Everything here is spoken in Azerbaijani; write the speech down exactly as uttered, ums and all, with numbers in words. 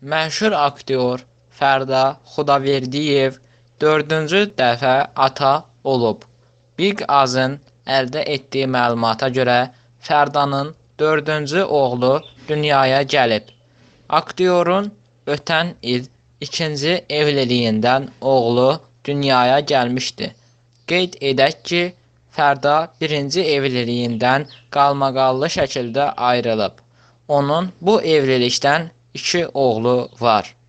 Məşhur aktyor Fərda Xudaverdiyev dördüncü dəfə ata olub. Big Azın əldə etdiyi məlumata görə Fərdanın dördüncü oğlu dünyaya gəlib. Aktyorun ötən il ikinci evliliyindən oğlu dünyaya gəlmişdi. Qeyd edək ki, Fərda birinci evliliyindən qalmaqallı şəkildə ayrılıb. Onun bu evlilikdən iki oğlu var.